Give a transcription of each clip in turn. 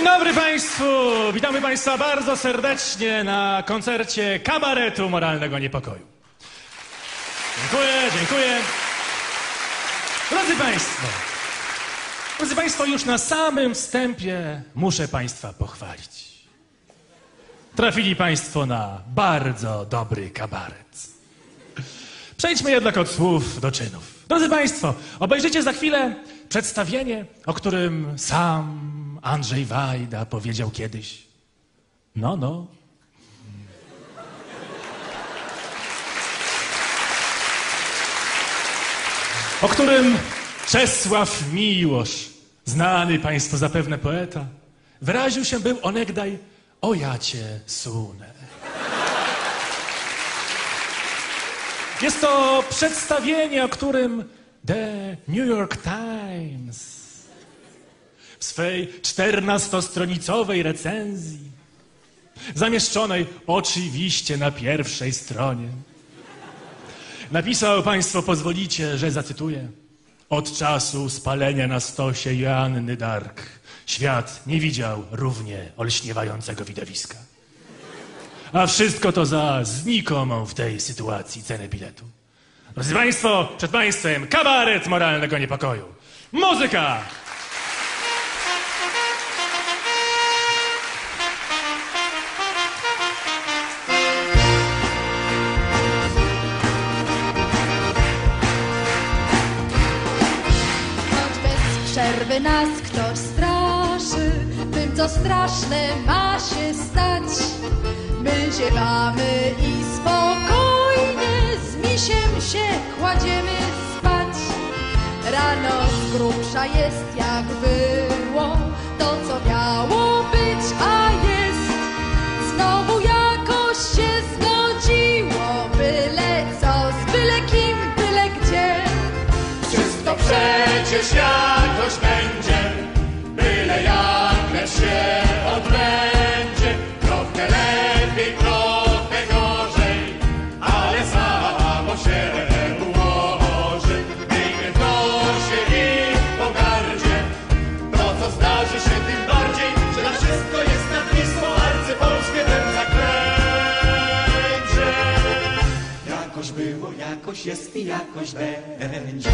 dobry Państwu! Witamy Państwa bardzo serdecznie na koncercie Kabaretu Moralnego Niepokoju. Dziękuję. Drodzy Państwo, już na samym wstępie muszę Państwa pochwalić. Trafili Państwo na bardzo dobry kabaret. Przejdźmy jednak od słów do czynów. Drodzy Państwo, obejrzycie za chwilę przedstawienie, o którym sam Andrzej Wajda powiedział kiedyś. No. O którym Czesław Miłosz, znany Państwu zapewne poeta, wyraził się był onegdaj: o ja cię sunę. Jest to przedstawienie, o którym The New York Times w swej 14-stronicowej recenzji, zamieszczonej oczywiście na pierwszej stronie, napisał, Państwo pozwolicie, że zacytuję: od czasu spalenia na stosie Joanny d'Arc świat nie widział równie olśniewającego widowiska. A wszystko to za znikomą w tej sytuacji cenę biletu. Drodzy Państwo, przed Państwem kabaret moralnego niepokoju. Muzyka! Choć bez przerwy nas ktoś straszy tym, co straszne ma się stać, my ziewamy i spokojnie z misiem się kładziemy spać. Rano z grubsza jest jak było to, co miało być, a jest. Znowu jakoś się zgodziło, byle co, z byle kim, byle gdzie. Wszystko przecież jakoś będzie, byle jak lecz się odbędzie. Trochę lepiej, trochę gorzej, ale samo się ułoży. Miejmy w nosie i w pogardzie to, co zdarzy się, tym bardziej, że na wszystko jest nad Wisłą arcypolskie ten zaklęcie. Jakoś było, jakoś jest i jakoś będzie.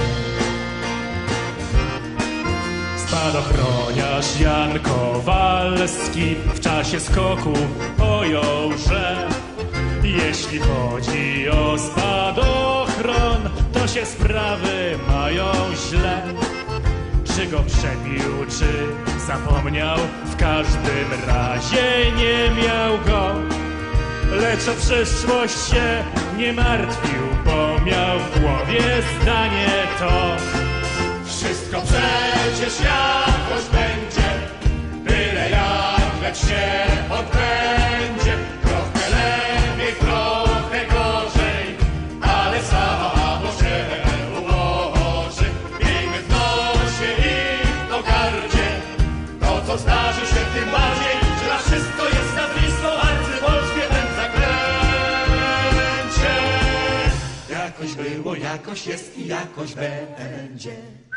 Spadochroniarz Jan Kowalski w czasie skoku pojął, że jeśli chodzi o spadochron, to się sprawy mają źle. Czy go przebił, czy zapomniał, w każdym razie nie miał go. Lecz o przyszłość się nie martwił, bo miał w głowie zdanie to: wszystko przecież jakoś będzie, byle jak lecz się odbędzie. Trochę lepiej, trochę gorzej, ale samo się ułoży. Miejmy w nosie i w pogardzie to, co zdarzy się, tym bardziej, że na wszystko jest nad Wisłą arcypolskie ten zaklęcie. Jakoś było, jakoś jest i jakoś będzie.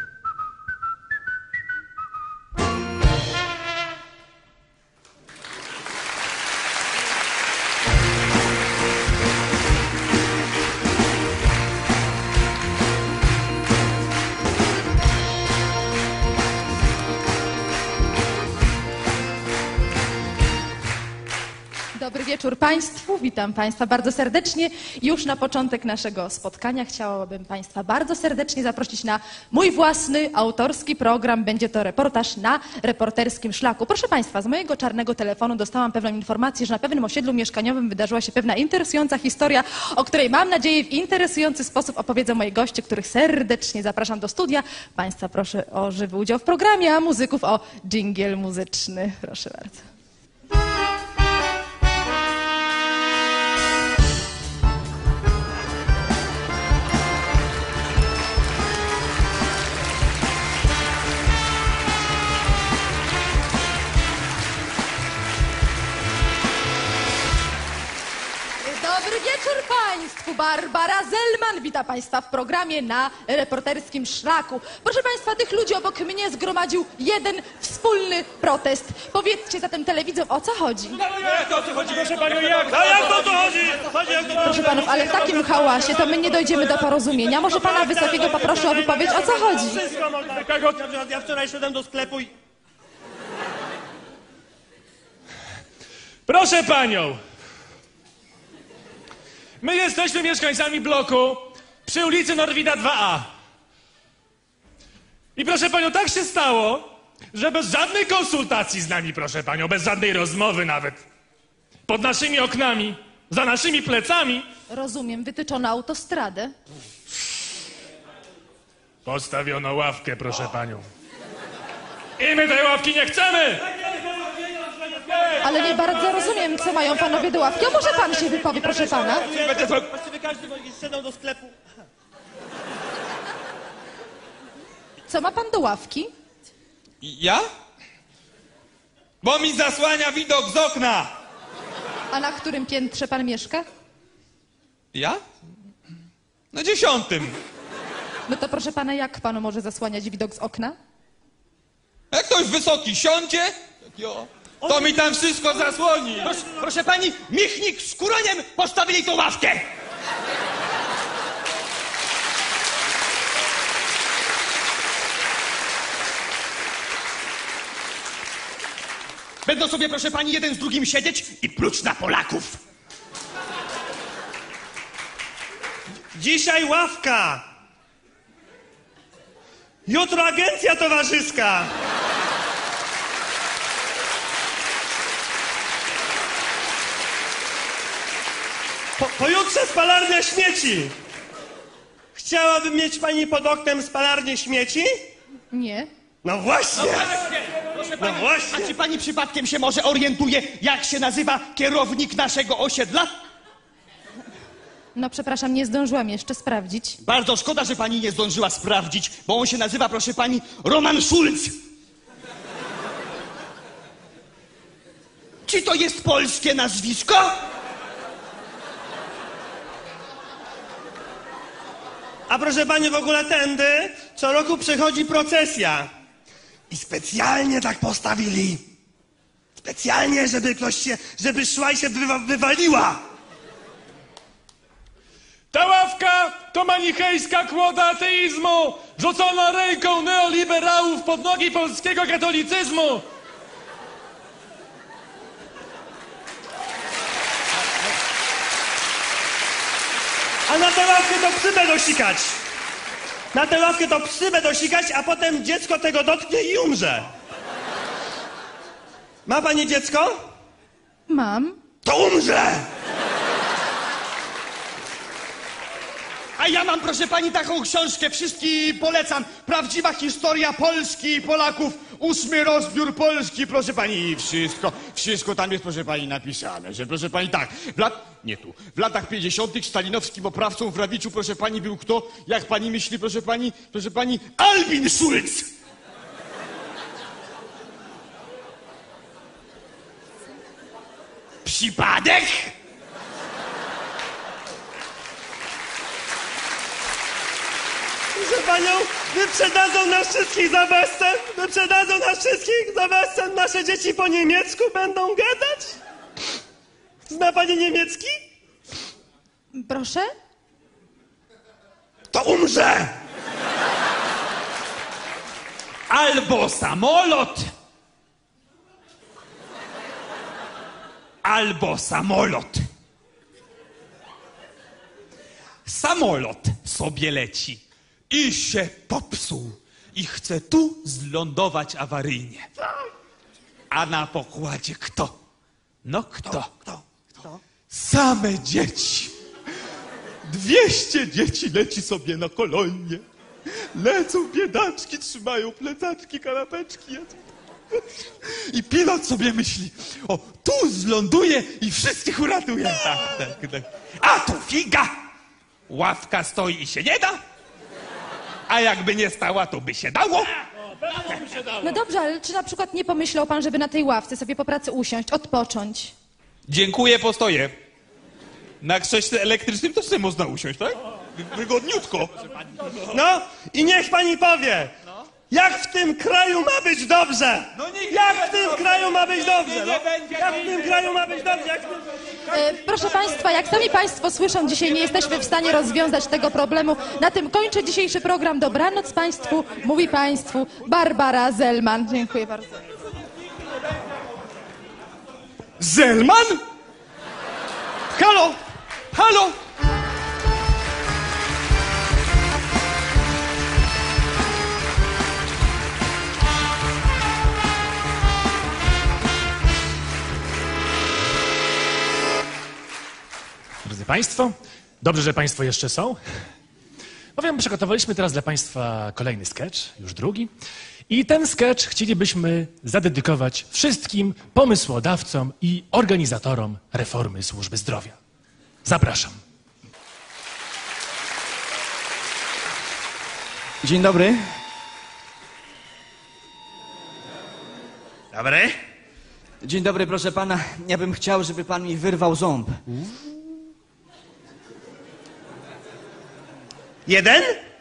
Dobry wieczór Państwu, witam Państwa bardzo serdecznie. Już na początek naszego spotkania chciałabym Państwa bardzo serdecznie zaprosić na mój własny, autorski program. Będzie to reportaż na reporterskim szlaku. Proszę Państwa, z mojego czarnego telefonu dostałam pewną informację, że na pewnym osiedlu mieszkaniowym wydarzyła się pewna interesująca historia, o której mam nadzieję w interesujący sposób opowiedzą moi goście, których serdecznie zapraszam do studia. Państwa proszę o żywy udział w programie, a muzyków o dżingiel muzyczny. Proszę bardzo. Dobry wieczór wieczór Państwu. Barbara Zelman wita Państwa w programie na reporterskim szlaku. Proszę Państwa, tych ludzi obok mnie zgromadził jeden wspólny protest. Powiedzcie zatem telewidzom, o co chodzi. Jak to o co chodzi, proszę panią, jak? A jak to chodzi? Proszę Panów, ale w takim hałasie to my nie dojdziemy do porozumienia. Może Pana Wysokiego poproszę o wypowiedź, o co chodzi. Wszystko można. Ja wczoraj szedłem do sklepu i... Proszę panią, my jesteśmy mieszkańcami bloku przy ulicy Norwida 2A. I proszę panią, tak się stało, że bez żadnej konsultacji z nami, proszę panią, bez żadnej rozmowy nawet, pod naszymi oknami, za naszymi plecami, Rozumiem, wytyczono autostradę. postawiono ławkę, proszę panią. I my tej ławki nie chcemy! Ale nie bardzo rozumiem, co mają Panowie do ławki. A może Pan się wypowie, proszę Pana? Właściwie każdy szedł do sklepu. Co ma Pan do ławki? Ja? Bo mi zasłania widok z okna. A na którym piętrze Pan mieszka? Ja? Na 10. No to proszę Pana, jak Panu może zasłaniać widok z okna? Jak ktoś wysoki siądzie, to mi tam wszystko zasłoni. Proszę pani, Michnik z Kuroniem postawili tą ławkę. Będą sobie, proszę pani, jeden z drugim siedzieć i pluć na Polaków. Dzisiaj ławka. Jutro agencja towarzyska. Pojutrze spalarnia śmieci. Chciałabym mieć pani pod oknem spalarnię śmieci? Nie. No właśnie. Proszę No pani, właśnie. a czy pani przypadkiem się może orientuje, jak się nazywa kierownik naszego osiedla? No przepraszam, nie zdążyłam jeszcze sprawdzić. Bardzo szkoda, że pani nie zdążyła sprawdzić, bo on się nazywa, proszę pani, Roman Schulz. Czy to jest polskie nazwisko? A proszę pani, w ogóle tędy co roku przechodzi procesja. I specjalnie tak postawili. Specjalnie, żeby żeby szła i się wywaliła. Ta ławka to manichejska kłoda ateizmu, rzucona ręką neoliberałów pod nogi polskiego katolicyzmu. A na tę ławkę to psy będą sikać. Na tę ławkę to psy będą sikać, a potem dziecko tego dotknie i umrze. Ma pani dziecko? Mam. To umrze! A ja mam, proszę pani, taką książkę, wszystkim polecam. Prawdziwa historia Polski i Polaków. 8. rozbiór Polski, proszę pani. I wszystko tam jest, proszę pani, napisane. Że, proszę pani, tak, w latach 50. stalinowskim oprawcą w Rawiczu, proszę pani, był kto? Jak pani myśli, proszę pani, Albin Schulz. Przypadek? Proszę panią, wyprzedadzą nas wszystkich za bezcen? Wyprzedadzą nas wszystkich za bezcen? Nasze dzieci po niemiecku będą gadać? Zna pani niemiecki? Proszę? To umrze! Albo samolot, albo samolot. Samolot sobie leci i się popsuł i chce tu zlądować awaryjnie. A na pokładzie kto? No kto? Same dzieci. 200 dzieci leci sobie na kolonie. Lecą biedaczki, trzymają plecaczki, kanapeczki, jedzą. I pilot sobie myśli, o, tu zląduje i wszystkich uratuje. Tak. A tu figa! Ławka stoi i się nie da, a jakby nie stała, to by się dało. No dobrze, ale czy na przykład nie pomyślał Pan, żeby na tej ławce sobie po pracy usiąść, odpocząć? Dziękuję, postoję. Na krześle elektrycznym też sobie można usiąść, tak? Wygodniutko. No i niech pani powie, jak w tym kraju ma być dobrze? Jak w tym kraju ma być dobrze? No? Jak w tym kraju ma być dobrze? Jak w tym... Proszę Państwa, jak sami Państwo słyszą, dzisiaj nie jesteśmy w stanie rozwiązać tego problemu. Na tym kończę dzisiejszy program. Dobranoc Państwu, mówi Państwu Barbara Zelman. Dziękuję bardzo. Zelman? Halo? Halo? Drodzy Państwo, dobrze, że Państwo jeszcze są. Bowiem przygotowaliśmy teraz dla Państwa kolejny sketch, już drugi. I ten sketch chcielibyśmy zadedykować wszystkim pomysłodawcom i organizatorom reformy służby zdrowia. Zapraszam. Dzień dobry. Dobry. Dzień dobry, proszę pana. Ja bym chciał, żeby pan mi wyrwał ząb. Jeden?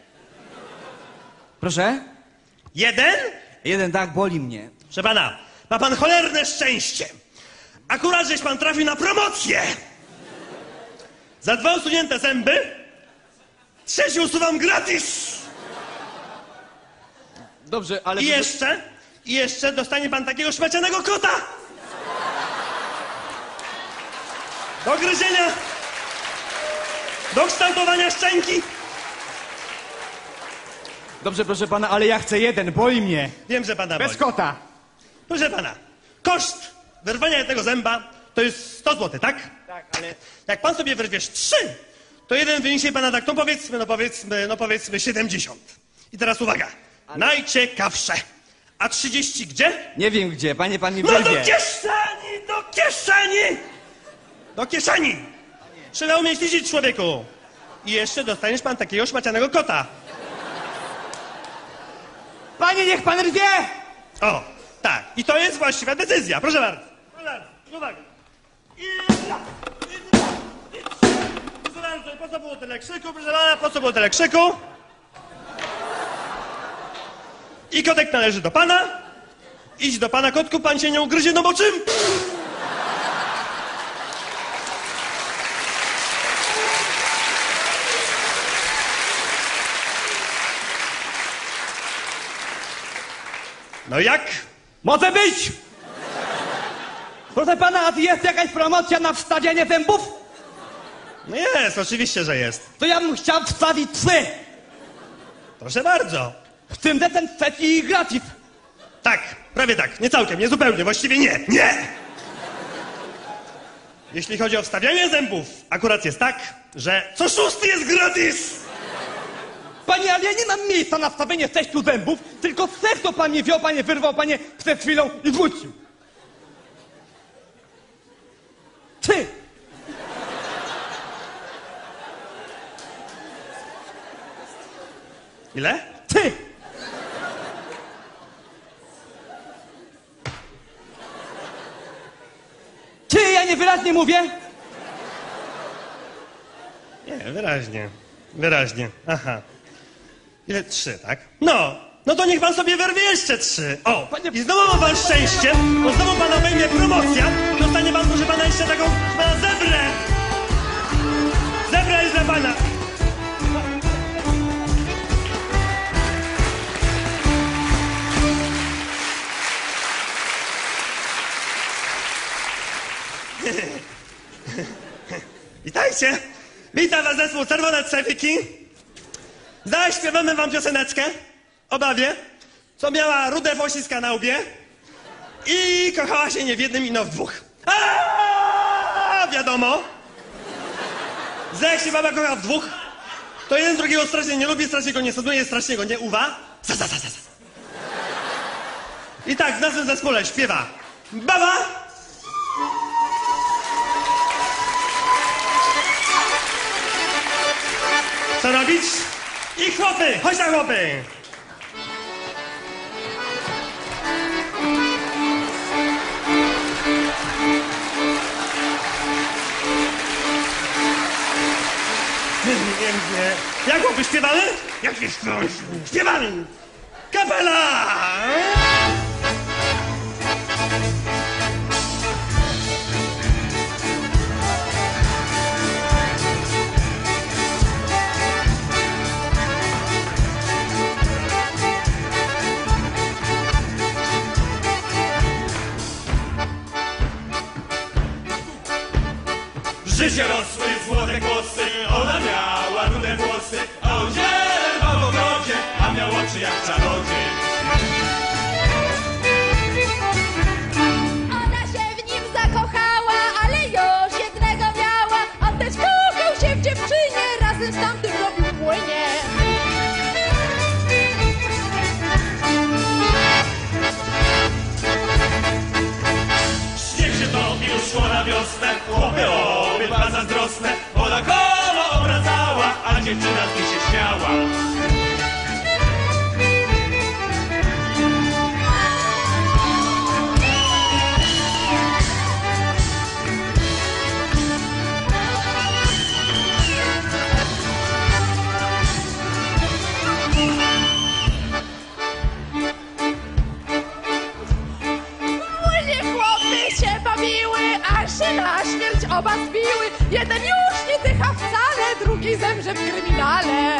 Proszę? Jeden? Jeden, tak, boli mnie. Proszę pana, ma pan cholerne szczęście. Akurat żeś pan trafił na promocję. Za 2 usunięte zęby, 3 usuwam gratis. Dobrze, ale... I jeszcze dostanie pan takiego szmacianego kota. Do gryzienia. Do kształtowania szczęki. Dobrze, proszę pana, ale ja chcę jeden, boli mnie. Wiem, że pana boli. Bez kota. Proszę pana, koszt wyrwania jednego zęba to jest 100 zł, tak? Tak, ale jak pan sobie wyrwiesz 3, to jeden wyniesie pana tak, powiedzmy 70. I teraz uwaga, najciekawsze. A 30 gdzie? Nie wiem gdzie, panie, pan mi No do wyrwie. kieszeni, do kieszeni! Do kieszeni! Trzeba umieć liczyć, człowieku. I jeszcze dostaniesz pan takiego szmacianego kota. Panie, niech pan rwie! O, tak. I to jest właściwa decyzja. Proszę bardzo. Proszę bardzo. Uwaga. Proszę bardzo, po co było tyle krzyku? Proszę pana, po co było tyle krzyku? I kotek należy do pana. Idź do pana, kotku, pan się nie ugryzie, no bo czym? No jak? Może być! Proszę pana, a jest jakaś promocja na wstawianie zębów? No jest, oczywiście, że jest. To ja bym chciał wstawić 3. Proszę bardzo. W tym ten trzeci gratis. Tak, prawie tak. Nie całkiem, nie zupełnie, właściwie nie. Nie! Jeśli chodzi o wstawianie zębów, akurat jest tak, że co 6 jest gratis! Panie, ale ja nie mam miejsca na wstawienie 6 zębów, tylko serce pan mnie wziął, panie, wyrwał, panie, przed chwilą i wrócił. 3. Ile? 3. Czy ja niewyraźnie mówię? Nie, wyraźnie. Wyraźnie. Aha. Ile? 3, tak? No to niech pan sobie wyrwie jeszcze 3. O, i znowu ma pan szczęście, bo znowu pana wejmie promocja. Dostanie pan, proszę pana, jeszcze taką zebrę. Zebra jest dla pana. Witajcie! Witam was zespół Czerwone Trzewiki. Zaśpiewamy wam pioseneczkę o babie, co miała rude włosiska na łbie i kochała się nie w jednym, ino w 2. Wiadomo, że jak się baba kocha w 2, to jeden drugiego strasznie nie lubi, strasznie go nie sąduje, strasznie go nie uwa. I tak w naszym zespole śpiewa baba. Co robić? I chłopy! Chodź na chłopy! Jak chłopy śpiewamy? Jak jest to? Śpiewamy! Kapela! Życie rosły, złote głosy, ona miała rude włosy, a on ziewał w ogrodzie, a miał oczy jak czarodziej. Ona się w nim zakochała, ale już jednego miała. On też kochał się w dziewczynie, razem z tamtym robił płynie. Śnieg się topił, szło na wiosnę, chłopy obydwa zazdrosne. Ona koło obracała, a dziewczyna z niej się śmiała. Płynie chłopy się bawiły, aż się na śmierć oba zbiły. Jeden już nie dycha wcale, drugi zemrze w kryminale.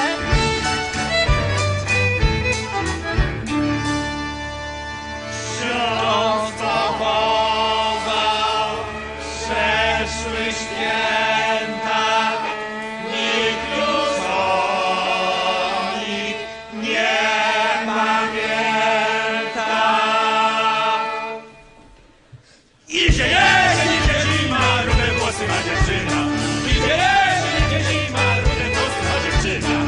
Ksiądz pochował, przeszły święta, nikt już o nich nie pamięta. Idzie jesień, idzie zima, rude włosy ma dziewczyna. Idzie jesień, idzie zima, rude włosy ma dziewczyna.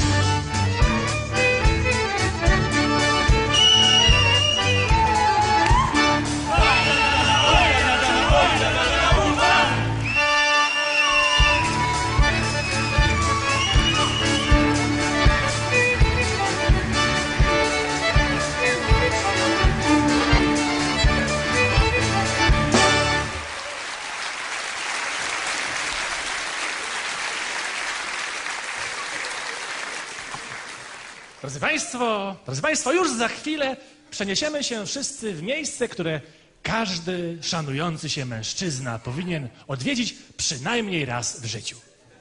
Drodzy Państwo, już za chwilę przeniesiemy się wszyscy w miejsce, które każdy szanujący się mężczyzna powinien odwiedzić przynajmniej raz w życiu.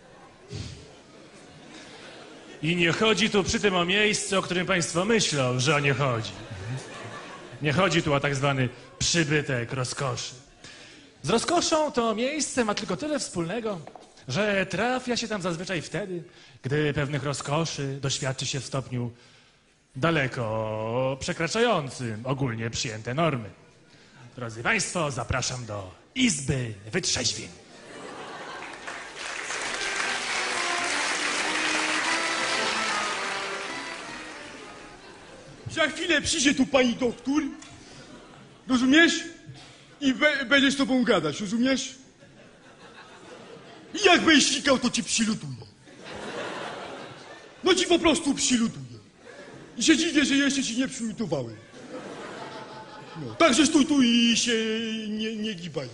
I nie chodzi tu przy tym o miejsce, o którym Państwo myślą, że o nie chodzi. Nie chodzi tu o tak zwany przybytek rozkoszy. Z rozkoszą to miejsce ma tylko tyle wspólnego, że trafia się tam zazwyczaj wtedy, gdy pewnych rozkoszy doświadczy się w stopniu daleko przekraczającym ogólnie przyjęte normy. Drodzy Państwo, zapraszam do Izby Wytrzeźwień. Za chwilę przyjdzie tu pani doktor, rozumiesz? I będzie z tobą gadać, rozumiesz? I jak będziesz sikał, to ci przylutuje. No ci po prostu przylutuje. I się dziwię, że jeszcze ci nie przylutowałem. No, także stój tu i się nie gibaj.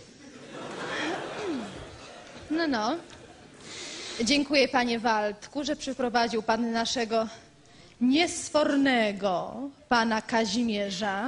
No. Dziękuję, panie Waldku, że przyprowadził pan naszego niesfornego pana Kazimierza.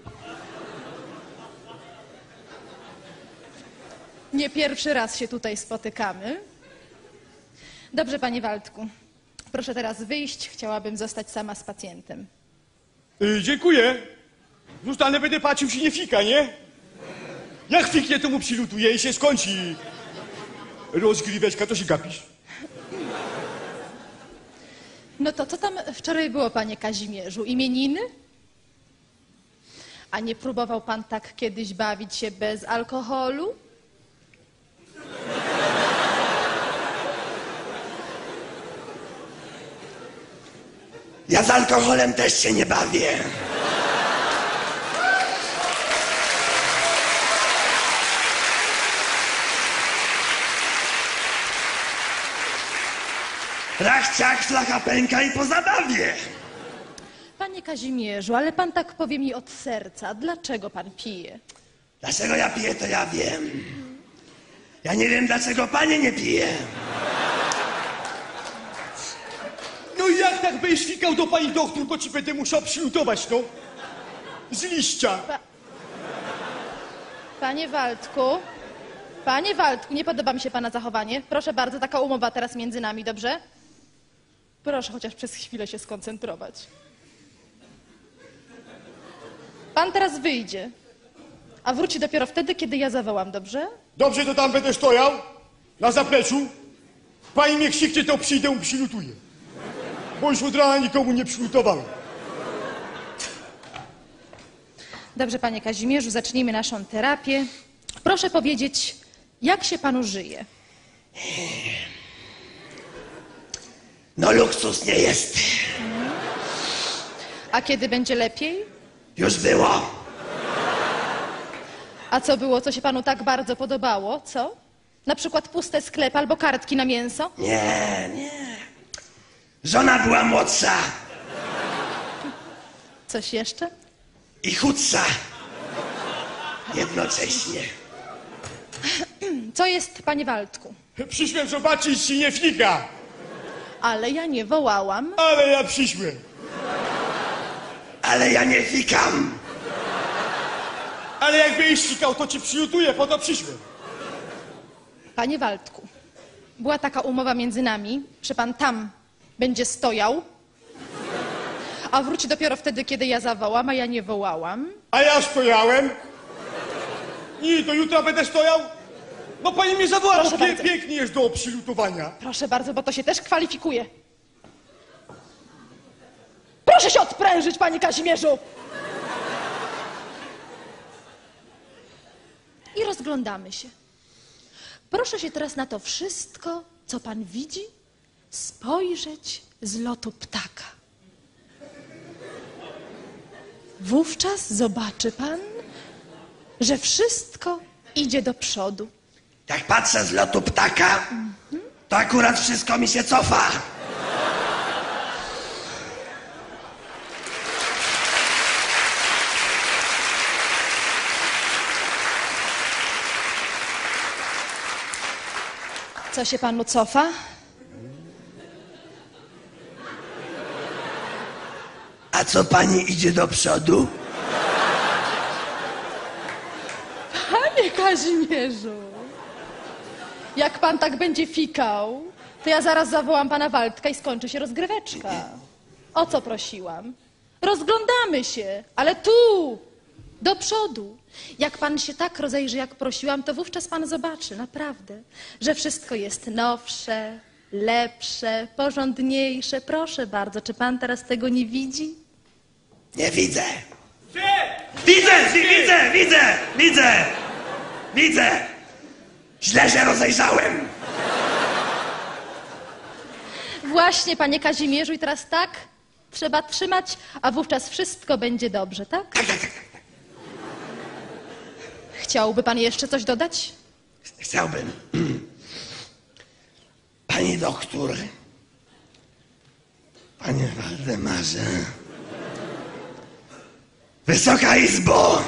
Nie pierwszy raz się tutaj spotykamy. Dobrze, panie Waldku. Proszę teraz wyjść. Chciałabym zostać sama z pacjentem. Dziękuję. Zostanę, będę patrzył, czy nie fika, nie? Jak fiknie, to mu przylutuje i się skończy rozgryweczka, to się gapisz. No to co tam wczoraj było, panie Kazimierzu? Imieniny? A nie próbował pan tak kiedyś bawić się bez alkoholu? Ja z alkoholem też się nie bawię. Rach, ciach, flacha pęka i po zabawie. Panie Kazimierzu, ale pan tak powie mi od serca. Dlaczego pan pije? Dlaczego ja piję, to ja wiem. Ja nie wiem, dlaczego panie nie pije. i jak tak będziesz fikał do pani doktor, to ci będę musiał przylutować, no. Z liścia. Panie Waldku, nie podoba mi się pana zachowanie. Proszę bardzo, taka umowa teraz między nami, dobrze? Proszę chociaż przez chwilę się skoncentrować. Pan teraz wyjdzie, a wróci dopiero wtedy, kiedy ja zawołam, dobrze? Dobrze, to tam będę stojał, na zapleczu. Pani mnie krzyknie, to przyjdę i przylutuję. Bo już od rana nikomu nie przylutowałem. Dobrze, panie Kazimierzu, zacznijmy naszą terapię. Proszę powiedzieć, jak się panu żyje? No luksus nie jest. A kiedy będzie lepiej? Już było. A co było, co się panu tak bardzo podobało, co? Na przykład puste sklepy albo kartki na mięso? Nie. Żona była młodsza Coś jeszcze? i chudsza. Jednocześnie. Co jest, panie Waldku? Przyszłem zobaczyć, czy nie fika. Ale ja nie wołałam. Ale ja przyszłem. Ale ja nie fikam. Ale jak będziesz fikał, to ci przylutuję, po to przyszłem. Panie Waldku, była taka umowa między nami, że pan tam będzie stojał, a wróci dopiero wtedy, kiedy ja zawołam, a ja nie wołałam. A ja stojałem. I to jutro będę stojał? No pani mnie zawoła, Proszę bo bardzo. pięknie jest do przylutowania. Proszę bardzo, bo to się też kwalifikuje. Proszę się odprężyć, panie Kazimierzu! I rozglądamy się. Proszę się teraz na to wszystko, co pan widzi, spojrzeć z lotu ptaka. Wówczas zobaczy pan, że wszystko idzie do przodu. Jak patrzę z lotu ptaka, to akurat wszystko mi się cofa. Co się panu cofa? A co pani idzie do przodu? Panie Kazimierzu, jak pan tak będzie fikał, to ja zaraz zawołam pana Waldka i skończy się rozgryweczka. O co prosiłam? Rozglądamy się, ale tu, do przodu. Jak pan się tak rozejrzy, jak prosiłam, to wówczas pan zobaczy, naprawdę, że wszystko jest nowsze, lepsze, porządniejsze. Proszę bardzo, czy pan teraz tego nie widzi? Nie widzę. Widzę. Źle się rozejrzałem. Właśnie, panie Kazimierzu, i teraz tak trzeba trzymać, a wówczas wszystko będzie dobrze, tak? Tak. Chciałby pan jeszcze coś dodać? Chciałbym. Pani doktor. Panie Waldemarze. Wysoka Izbo.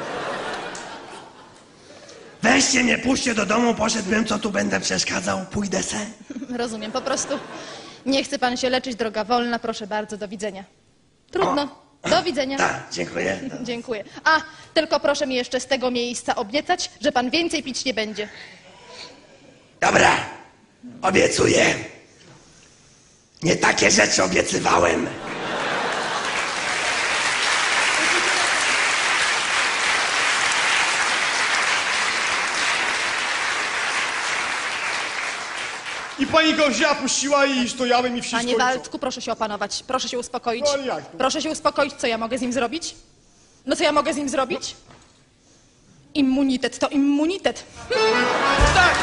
Weźcie mnie, puśćcie do domu, poszedłbym, co tu będę przeszkadzał, pójdę se. Rozumiem, po prostu nie chce pan się leczyć, droga wolna, proszę bardzo, do widzenia. Trudno, do widzenia. Tak, dziękuję. Dziękuję. A, tylko proszę mi jeszcze z tego miejsca obiecać, że pan więcej pić nie będzie. Dobra, obiecuję. Nie takie rzeczy obiecywałem. I pani go wzięła, puściła i stojałem i wszystko. Panie Waldku, proszę się opanować, proszę się uspokoić. No, ale jak to? Proszę się uspokoić, co ja mogę z nim zrobić? No co ja mogę z nim zrobić? Immunitet to immunitet. Tak.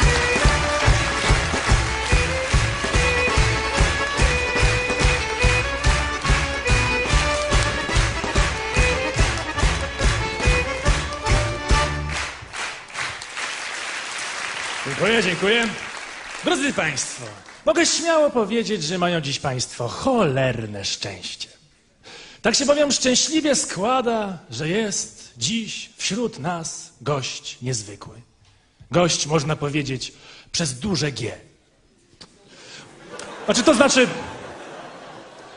Dziękuję. Drodzy Państwo, mogę śmiało powiedzieć, że mają dziś Państwo cholerne szczęście. Tak się bowiem szczęśliwie składa, że jest dziś wśród nas gość niezwykły. Gość, można powiedzieć, przez duże G. To znaczy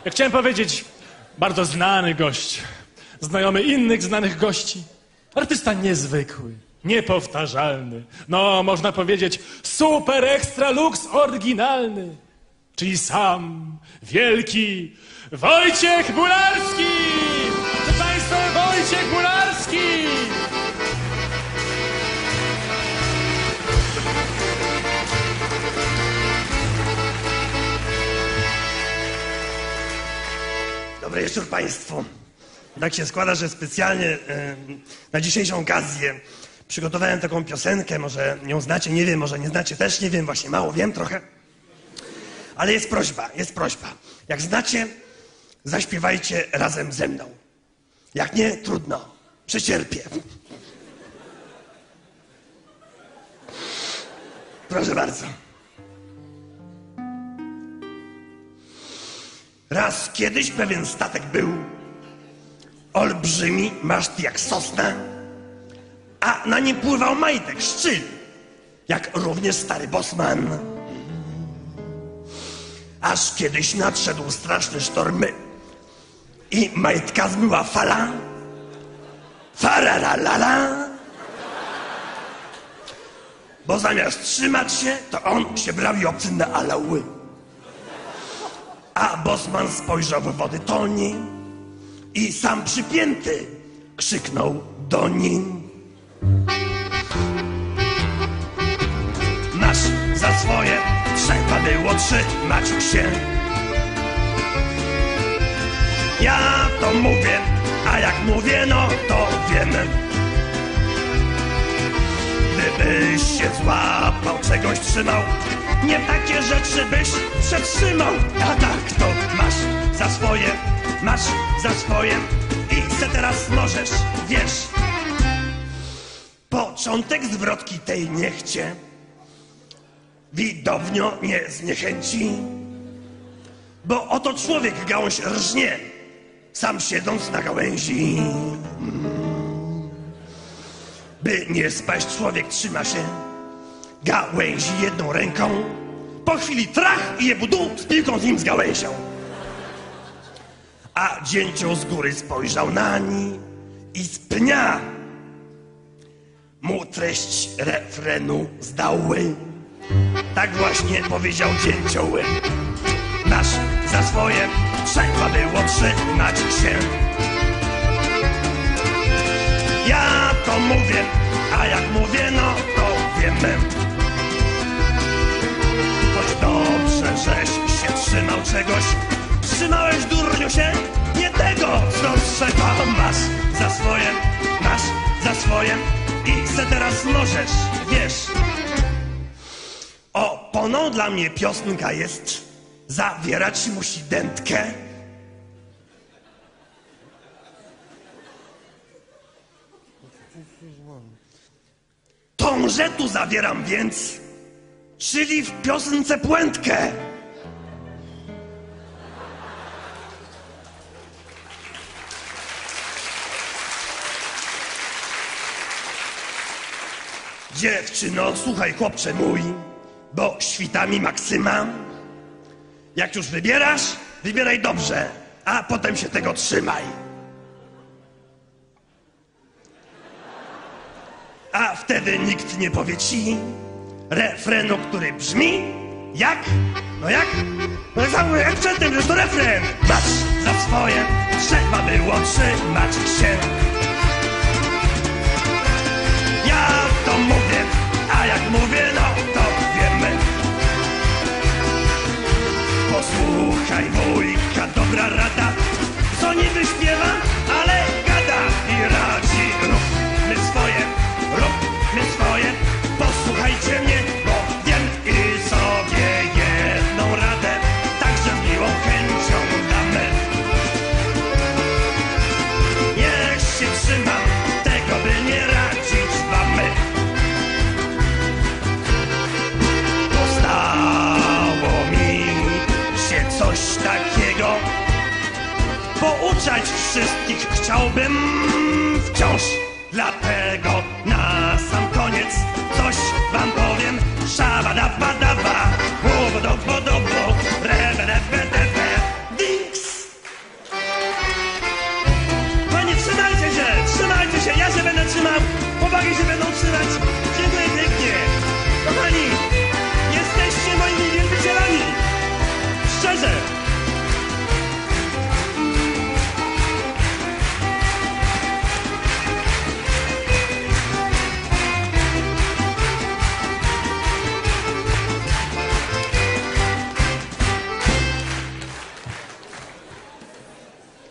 Ja chciałem powiedzieć, bardzo znany gość, znajomy innych znanych gości, artysta niezwykły, niepowtarzalny, no można powiedzieć super extra lux oryginalny, czyli sam wielki Wojciech Bularski! Proszę Państwa, Wojciech Bularski! Dobry wieczór Państwu. Tak się składa, że specjalnie na dzisiejszą okazję przygotowałem taką piosenkę. Może ją znacie, nie wiem, może nie znacie też, nie wiem, właśnie mało wiem trochę. Ale jest prośba. Jak znacie, zaśpiewajcie razem ze mną. Jak nie, trudno, przecierpię. Proszę bardzo. Raz kiedyś pewien statek był, olbrzymi, maszt jak sosna, a na nim pływał majtek, szczyl, jak również stary bosman. Aż kiedyś nadszedł straszny sztorm i majtka zmyła fala, fararalala, bo zamiast trzymać się, to on się brał i obcy na alały. A bosman spojrzał w wody toni i sam przypięty krzyknął do nim: masz za swoje, trzeba było trzymać się. Ja to mówię, a jak mówię, no to wiem. Gdybyś się złapał, czegoś trzymał, nie takie rzeczy byś przetrzymał. A tak to masz za swoje i se teraz możesz, wiesz. Początek zwrotki tej niech cię widownio nie zniechęci, bo oto człowiek gałąź rżnie, sam siedząc na gałęzi. By nie spaść, człowiek trzyma się gałęzi jedną ręką, po chwili trach i jebu dół z piłką z nim z gałęzią. A dzięcioł z góry spojrzał nań i z pnia mu treść refrenu zdały. Tak właśnie powiedział dzięcioł: masz za swoje, trzeba było trzymać się. Ja to mówię, a jak mówię, no to wiemy. Choć dobrze, żeś się trzymał czegoś, trzymałeś, durniu, się nie tego, co trzeba. Masz za swoje i se teraz możesz, wiesz. Oponą dla mnie piosenka jest, zawierać musi dętkę. Tąże tu zawieram więc, czyli w piosence puentkę. Dziewczyno, słuchaj, chłopcze mój, bo świta mi maksyma. Jak już wybierasz, wybieraj dobrze, a potem się tego trzymaj. A wtedy nikt nie powie ci refrenu, który brzmi jak? No jak? No jak przedtem, że to refren. Masz za swoje, trzeba było trzymać się. Ja to mówię, a jak mówię, no to wiemy. Posłuchaj wujka, dobra rada, co niby śpiewa, ale gada i radzi. Róbmy swoje, posłuchajcie mnie, bo wiem i sobie jedną radę, także z miłą chęcią damy. Niech się trzymam tego, by nie radzić wam. Postało mi się coś takiego, pouczać wszystkich chciałbym wciąż. Dlatego na sam koniec coś wam powiem. Szabadabadaba, łobodobodobo, rebedebedebe, dinks.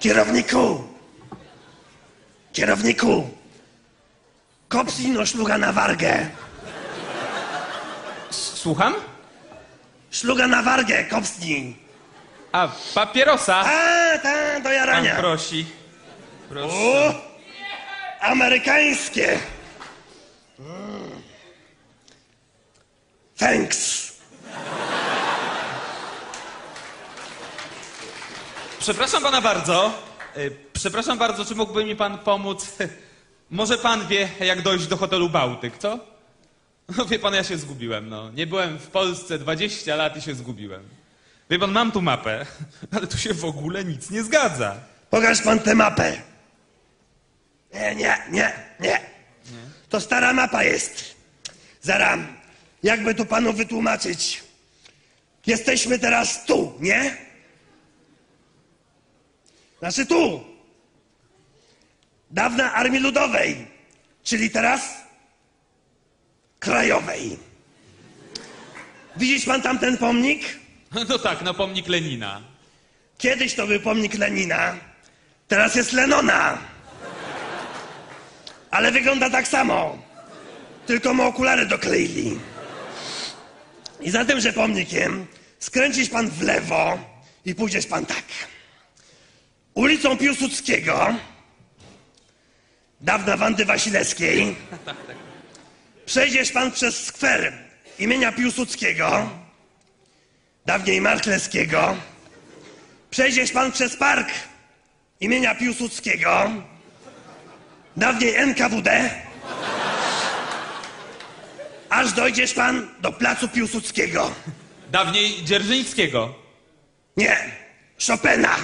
Kierowniku, kopsnij no szluga na wargę. Słucham? Szluga na wargę, kopsnij. A, papierosa? Ta, do Pan jarania. prosi. Proszę. O, amerykańskie. Thanks. Przepraszam pana bardzo. Przepraszam bardzo, czy mógłby mi pan pomóc? Może pan wie, jak dojść do hotelu Bałtyk, co? No wie pan, ja się zgubiłem, no. Nie byłem w Polsce 20 lat i się zgubiłem. Wie pan, mam tu mapę, ale tu się w ogóle nic nie zgadza. Pokaż pan tę mapę. Nie. To stara mapa jest. Zara, jakby tu panu wytłumaczyć. Jesteśmy teraz tu, nie? Znaczy tu. Dawna Armii Ludowej, czyli teraz Krajowej. Widzisz pan tam ten pomnik? No tak, no pomnik Lenina. Kiedyś to był pomnik Lenina, teraz jest Lenona. Ale wygląda tak samo, tylko mu okulary dokleili. I za tymże pomnikiem skręcisz pan w lewo i pójdziesz pan tak. Ulicą Piłsudskiego, dawna Wandy Wasilewskiej, przejdziesz pan przez skwer imienia Piłsudskiego, dawniej Marchlewskiego, przejdziesz pan przez park imienia Piłsudskiego, dawniej NKWD, aż dojdziesz pan do placu Piłsudskiego. Dawniej Dzierżyńskiego. Nie, Chopina.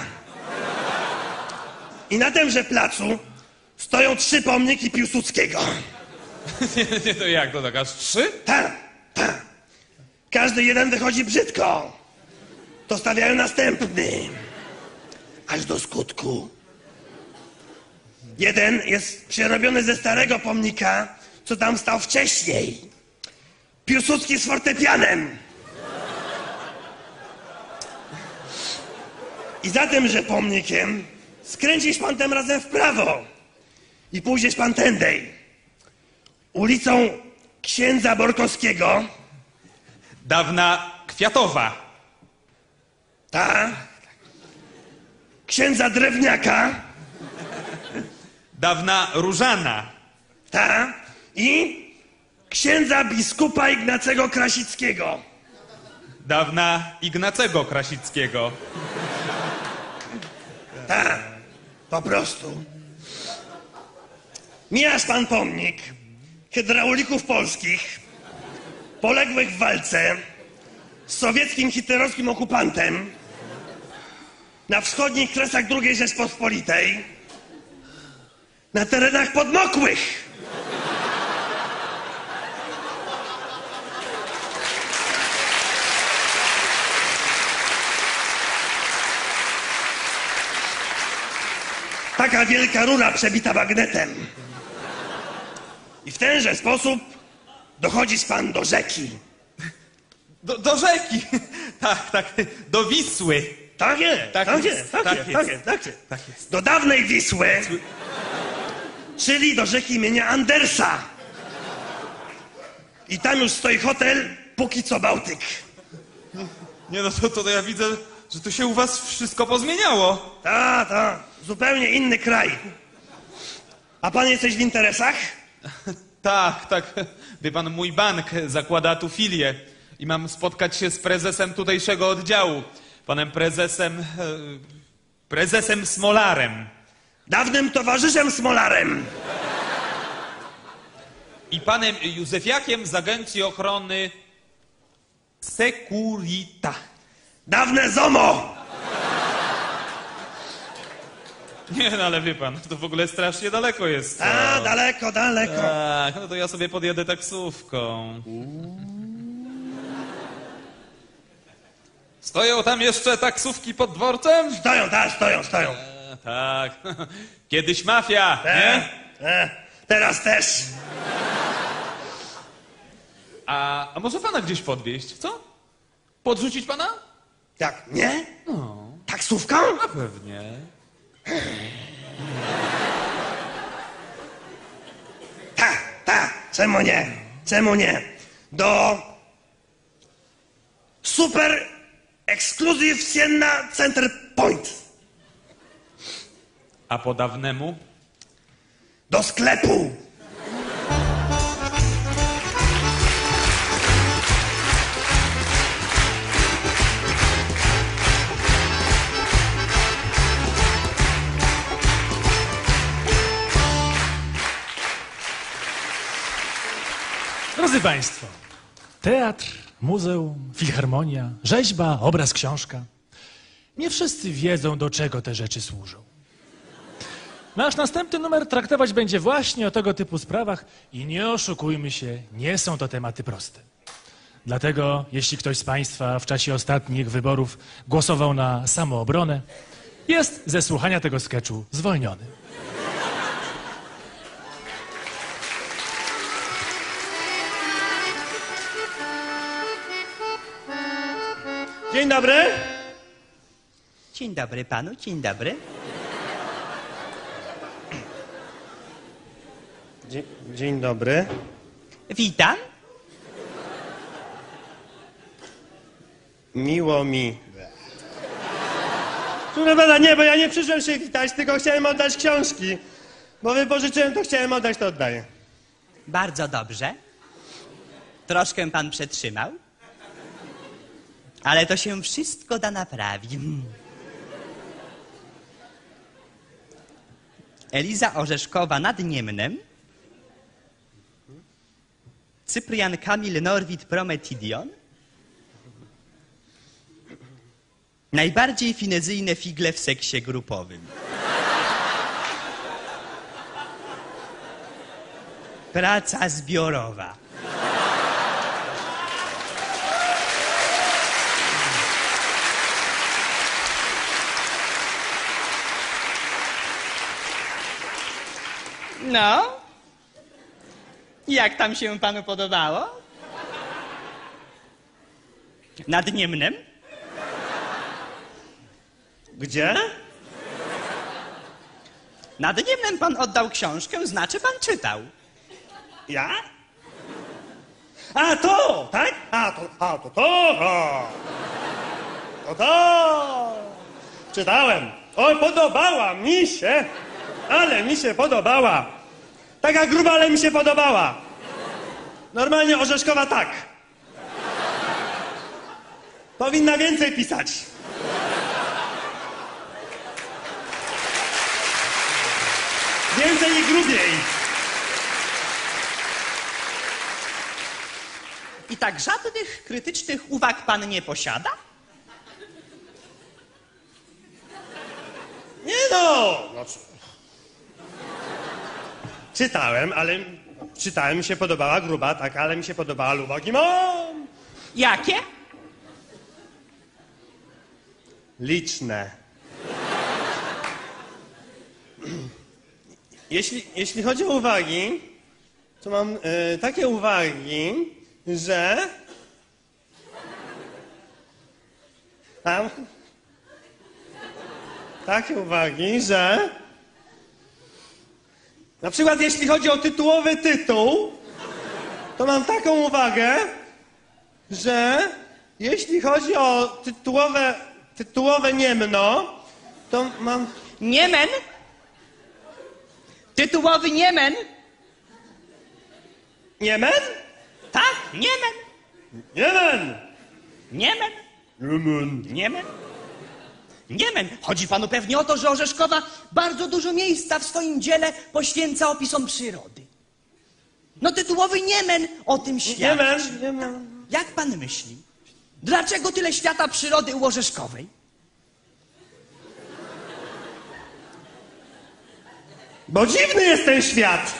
I na tymże placu stoją 3 pomniki Piłsudskiego. Nie, to jak to tak, aż 3? Ta. Każdy jeden wychodzi brzydko. To stawiają następny. Aż do skutku. Jeden jest przerobiony ze starego pomnika, co tam stał wcześniej. Piłsudski z fortepianem. I za tymże pomnikiem skręcisz pan tym razem w prawo. I pójdziesz pan tędy. Ulicą księdza Borkowskiego. Dawna Kwiatowa. Ta. Księdza Drewniaka. Dawna Różana. Ta. I księdza biskupa Ignacego Krasickiego. Dawna Ignacego Krasickiego. Ta. Po prostu. Mijasz pan pomnik hydraulików polskich, poległych w walce z sowieckim hitlerowskim okupantem na wschodnich kresach II Rzeczpospolitej, na terenach podmokłych. Taka wielka rura przebita bagnetem. I w tenże sposób dochodzisz pan do rzeki. Do rzeki. Tak, do Wisły. Tak jest, Tak jest. Do dawnej Wisły, czyli do rzeki imienia Andersa. I tam już stoi hotel Póki co Bałtyk. Nie no, to ja widzę, że tu się u was wszystko pozmieniało. Ta, zupełnie inny kraj. A pan jesteś w interesach? Tak. Wie pan, mój bank zakłada tu filię i mam spotkać się z prezesem tutejszego oddziału. Panem prezesem Smolarem. Dawnym towarzyszem Smolarem. I panem Józefiakiem z Agencji Ochrony Securita. Dawne ZOMO. Nie, no ale wie pan, to w ogóle strasznie daleko jest. A, daleko. Tak, no to ja sobie podjadę taksówką. Stoją tam jeszcze taksówki pod dworcem? Stoją. Tak. Kiedyś mafia, nie? Teraz też. A może pana gdzieś podwieźć, co? Podrzucić pana? Jak, nie? No, Taksówką? na pewnie. Czemu nie? Czemu nie? Do Super Exclusive Sienna Center Point. A po dawnemu? Do sklepu. Drodzy Państwo, teatr, muzeum, filharmonia, rzeźba, obraz, książka. Nie wszyscy wiedzą, do czego te rzeczy służą. Nasz następny numer traktować będzie właśnie o tego typu sprawach i nie oszukujmy się, nie są to tematy proste. Dlatego, jeśli ktoś z Państwa w czasie ostatnich wyborów głosował na samoobronę, jest ze słuchania tego skeczu zwolniony. Dzień dobry. Dzień dobry panu, dzień dobry. Dzień dobry. Witam. Miło mi. Proszę pana, nie, bo ja nie przyszłem się witać, tylko chciałem oddać książki. Bo wypożyczyłem, to chciałem oddać, to oddaję. Bardzo dobrze. Troszkę pan przetrzymał. Ale to się wszystko da naprawić. Eliza Orzeszkowa nad Niemnem. Cyprian Kamil Norwid Prometidion. Najbardziej finezyjne figle w seksie grupowym. Praca zbiorowa. No? Jak tam się panu podobało? Nad Niemnem? Gdzie? Nad Niemnem pan oddał książkę, znaczy pan czytał. Ja? A to, tak? To. Czytałem. Oj, podobała mi się. Ale mi się podobała. Taka gruba, ale mi się podobała. Normalnie Orzeszkowa tak. Powinna więcej pisać. Więcej i grubiej. I tak żadnych krytycznych uwag pan nie posiada? Nie no. Czytałem, mi się podobała gruba, tak, ale mi się podobała uwagi mam. Jakie? Liczne. Jeśli chodzi o uwagi, to mam takie uwagi, że... Mam takie uwagi, że... Na przykład jeśli chodzi o tytułowy tytuł, to mam taką uwagę, że jeśli chodzi o tytułowe niemno, to mam... Niemen? Tytułowy Niemen? Niemen? Tak, Niemen. Niemen! Niemen? Niemen. Niemen? Niemen. Chodzi panu pewnie o to, że Orzeszkowa bardzo dużo miejsca w swoim dziele poświęca opisom przyrody. No tytułowy Niemen o tym świadczy. Niemen. Jak pan myśli? Dlaczego tyle świata przyrody u Orzeszkowej? Bo dziwny jest ten świat.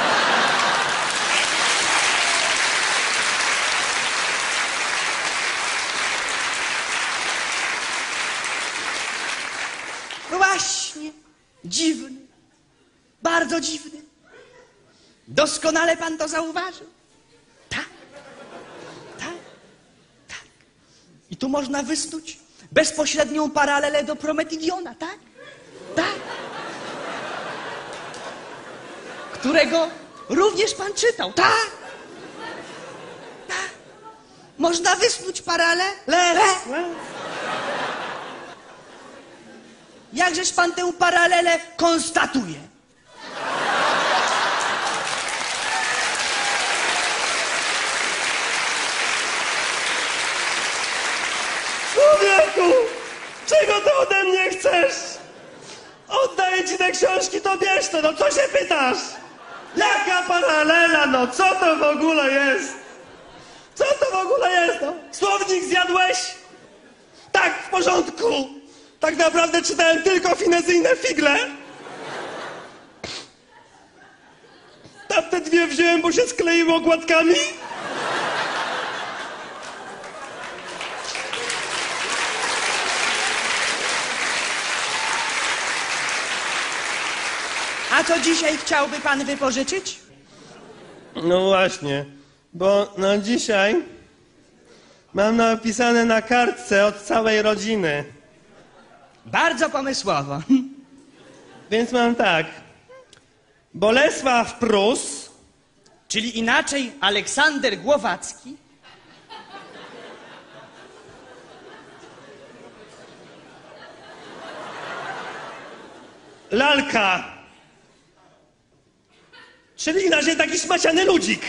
No właśnie. Dziwny. Bardzo dziwny. Doskonale pan to zauważył. Tak. Tak. Tak. I tu można wysnuć bezpośrednią paralelę do Prometidiona, tak? Tak. którego również pan czytał. Tak? Tak. Można wysnuć paralel? Jakżeż pan tę paralelę konstatuje? Człowieku, czego ty ode mnie chcesz? Oddaję ci te książki, to bierz to, no co się pytasz? Jaka paralela, no co to w ogóle jest? Co to w ogóle jest, no? Słownik zjadłeś? Tak, w porządku. Tak naprawdę czytałem tylko finezyjne figle. Tamte dwie wziąłem, bo się skleiły okładkami. A co dzisiaj chciałby pan wypożyczyć? No właśnie, bo no dzisiaj mam napisane na kartce od całej rodziny. Bardzo pomysłowo. Więc mam tak. Bolesław Prus, Czyli inaczej Aleksander Głowacki, Lalka, czyli inaczej taki szmaciany ludzik.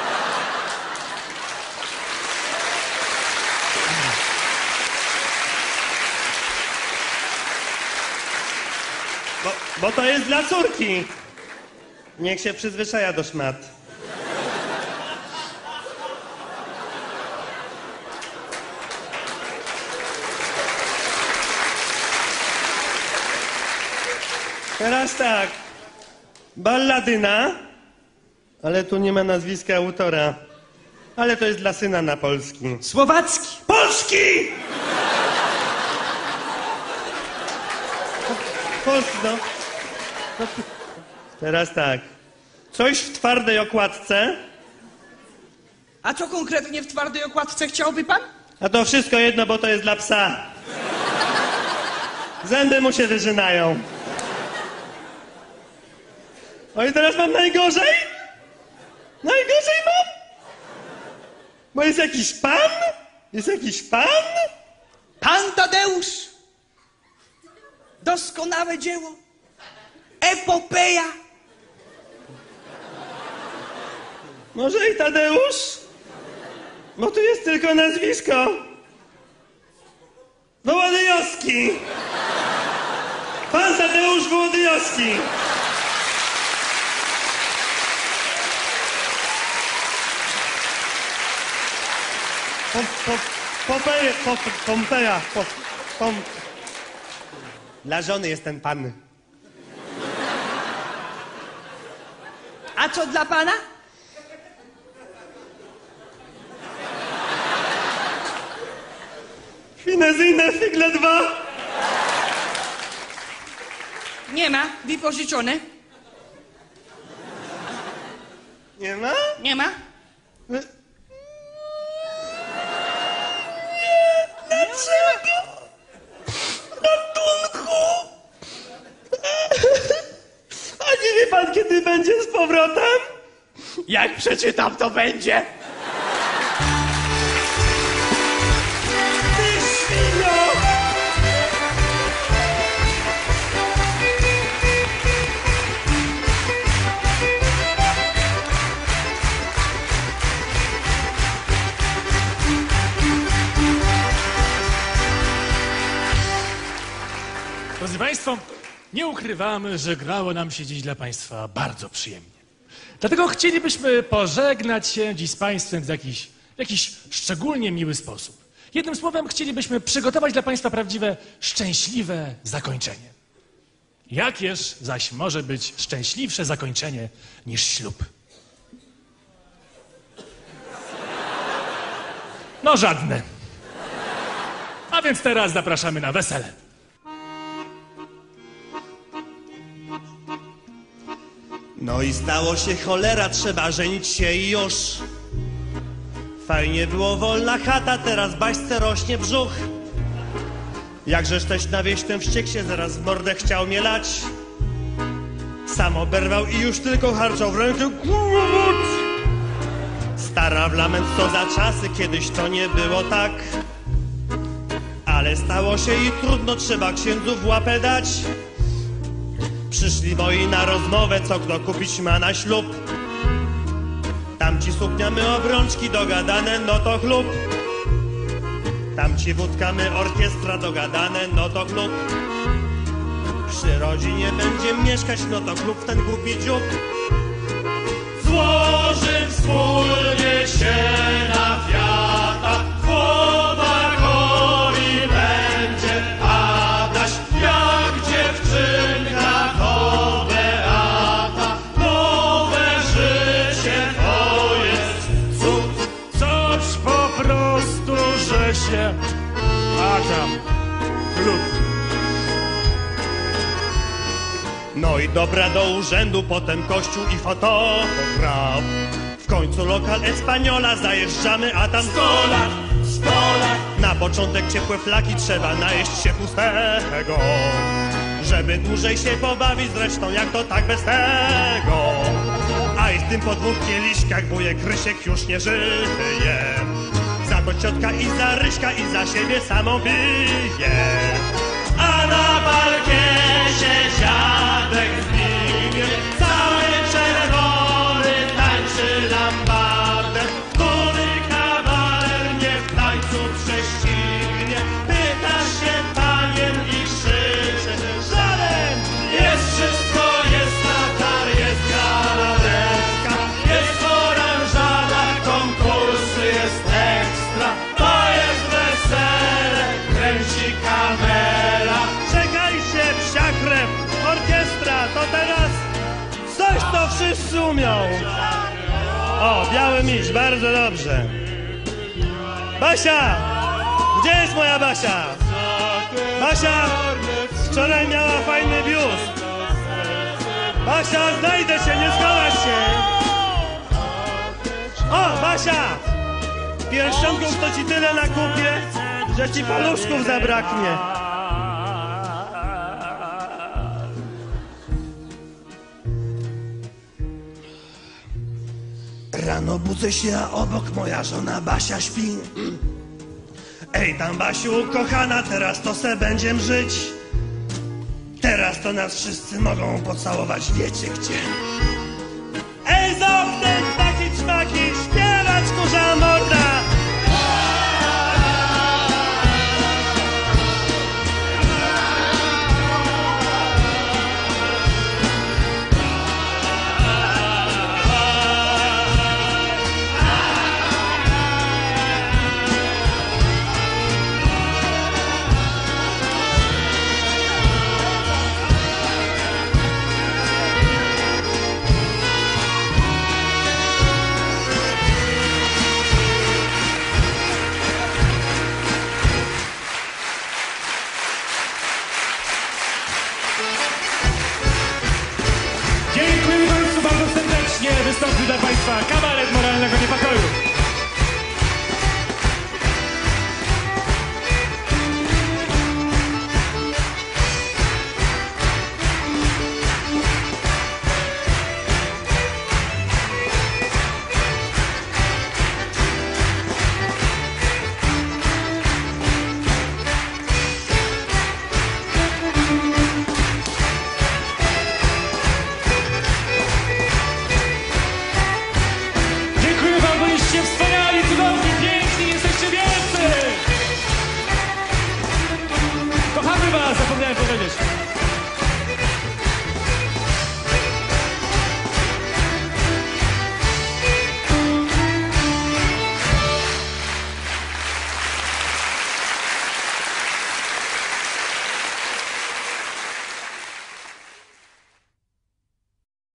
Bo to jest dla córki. Niech się przyzwyczaja do szmat. Teraz tak. Balladyna, ale tu nie ma nazwiska autora. Ale to jest dla syna na polski. Słowacki. Polski! Polski, no. Teraz tak. Coś w twardej okładce, A co konkretnie w twardej okładce chciałby pan? a to wszystko jedno, bo to jest dla psa. Zęby mu się wyżynają. O i teraz mam najgorzej? Najgorzej mam? Bo jest jakiś pan? Jest jakiś pan? Pan Tadeusz. Doskonałe dzieło. Epopeja. Może i Tadeusz? Bo tu jest tylko nazwisko. Wołodyjowski. Pan Tadeusz Wołodyjowski. Pompeja. Dla żony jest ten pan. A co dla pana? Finezyjne figle 2. Nie ma. Wypożyczone. Nie ma? Nie ma. Dlaczego? Ratunku! A nie wie pan, kiedy będzie z powrotem? Jak przeczytam, to będzie. Ty świnio! Drodzy Państwo, nie ukrywamy, że grało nam się dziś dla Państwa bardzo przyjemnie. Dlatego chcielibyśmy pożegnać się dziś z Państwem w jakiś szczególnie miły sposób. Jednym słowem, chcielibyśmy przygotować dla Państwa prawdziwe, szczęśliwe zakończenie. Jakież zaś może być szczęśliwsze zakończenie niż ślub? No żadne. A więc teraz zapraszamy na wesele. No i stało się cholera, trzeba żenić się i już. Fajnie było, wolna chata, teraz baśce rośnie brzuch. Jakżeż też na wieś ten wściek się zaraz w mordę chciał mnie lać. Sam oberwał i już tylko harczał w rękę. Stara w lament, co za czasy, kiedyś to nie było tak. Ale stało się i trudno, trzeba księdzu w łapę dać. Przyszli moi na rozmowę, co kto kupić ma na ślub. Tamci suknia, my obrączki, dogadane, no to chlub. Tamci wódka, my orkiestra, dogadane, no to klub. Przy rodzinie będzie mieszkać, no to klub ten głupi dziób. Złoży wspólnie się na kwiatach, chłopakowi będzie Adaś, jak dziewczynka to Beata. Nowe życie to jest cud. Coś po prostu, że się Adam lub. No i dobra do urzędu, potem kościół i fotograf. W końcu lokal Espaniola, zajeżdżamy, a tam 100 lat, 100 lat. na początek ciepłe flaki, trzeba najeść się pustego, żeby dłużej się pobawić, zresztą jak to tak bez tego. A i z tym po 2 kieliszkach wujek Rysiek już nie żyje. Za to ciotka i za Ryśka i za siebie samą bije. A na parkiecie dziadek Zbigniew, cały czerwony, tańczy lambardę. Który kawaler mnie w tańcu prześcignie? Pyta się panien i krzyczy: żaden! Jest wszystko, jest latar, jest galaretka, jest oranżada, konkursy, jest ekstra. To jest wesele, kręci kamera. Czekajcie, psia krew, orkiestra, to teraz coś to wszyscy umią. O, biały miś, bardzo dobrze. Basia! Gdzie jest moja Basia? Basia! Wczoraj miała fajny biust. Basia, znajdę się, nie schowasz się. O, Basia! Pierścionków to ci tyle nakupię, że ci paluszków zabraknie. Rano budzę się, a obok moja żona Basia śpi. Ej tam, Basiu, kochana, teraz to se będziem żyć. Teraz to nas wszyscy mogą pocałować, wiecie gdzie.